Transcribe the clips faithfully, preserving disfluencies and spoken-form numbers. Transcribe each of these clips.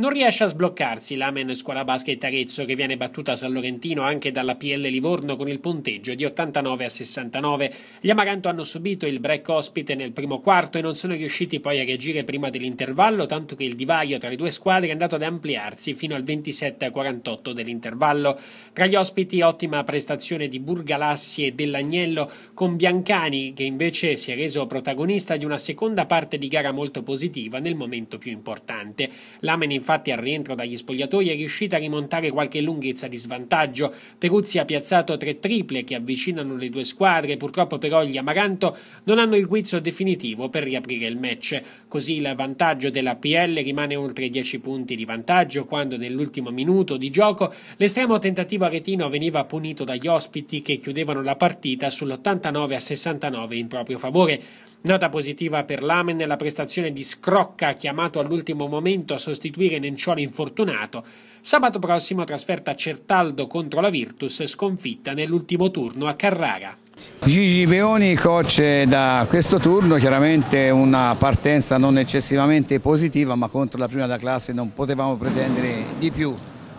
Non riesce a sbloccarsi l'Amen Scuola Basket Arezzo, che viene battuta a San Lorentino anche dalla P L Livorno con il punteggio di ottantanove a sessantanove. Gli Amaranto hanno subito il break ospite nel primo quarto e non sono riusciti poi a reagire prima dell'intervallo, tanto che il divario tra le due squadre è andato ad ampliarsi fino al ventisette a quarantotto dell'intervallo. Tra gli ospiti ottima prestazione di Burgalassi e dell'Agnello, con Biancani che invece si è reso protagonista di una seconda parte di gara molto positiva nel momento più importante. L'Amen infatti al rientro dagli spogliatoi è riuscita a rimontare qualche lunghezza di svantaggio. Peruzzi ha piazzato tre triple che avvicinano le due squadre, purtroppo però gli Amaranto non hanno il guizzo definitivo per riaprire il match. Così il vantaggio della P L rimane oltre dieci punti di vantaggio quando nell'ultimo minuto di gioco l'estremo tentativo aretino veniva punito dagli ospiti che chiudevano la partita sull'ottantanove a sessantanove in proprio favore. Nota positiva per l'Amen è la prestazione di Scrocca, chiamato all'ultimo momento a sostituire Nencioli infortunato. Sabato prossimo trasferta Certaldo contro la Virtus, sconfitta nell'ultimo turno a Carrara. Gigi Peoni, coach da questo turno, chiaramente una partenza non eccessivamente positiva, ma contro la prima della classe non potevamo pretendere di più.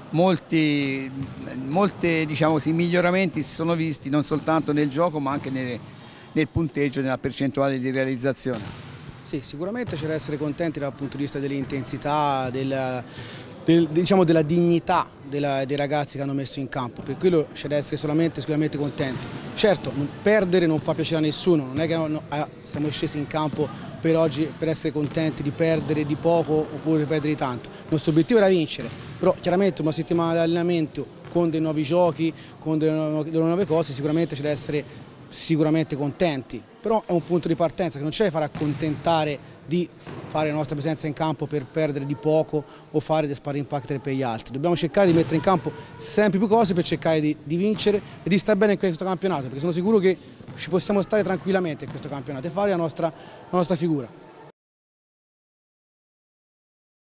Molti, molti diciamo così, miglioramenti si sono visti non soltanto nel gioco ma anche nelle nel punteggio e nella percentuale di realizzazione. Sì, sicuramente c'è da essere contenti dal punto di vista dell'intensità, del, del, diciamo della dignità della, dei ragazzi che hanno messo in campo, per quello c'è da essere solamente sicuramente contenti. Certo, non, perdere non fa piacere a nessuno, non è che no, ah, siamo scesi in campo per oggi per essere contenti di perdere di poco oppure perdere di tanto. Il nostro obiettivo era vincere, però chiaramente una settimana di allenamento con dei nuovi giochi, con delle, delle nuove cose, sicuramente c'è da essere sicuramente contenti, però è un punto di partenza che non c'è da fare accontentare di fare la nostra presenza in campo per perdere di poco o fare dei sparring partner per gli altri. Dobbiamo cercare di mettere in campo sempre più cose per cercare di, di vincere e di stare bene in questo campionato, perché sono sicuro che ci possiamo stare tranquillamente in questo campionato e fare la nostra, la nostra figura.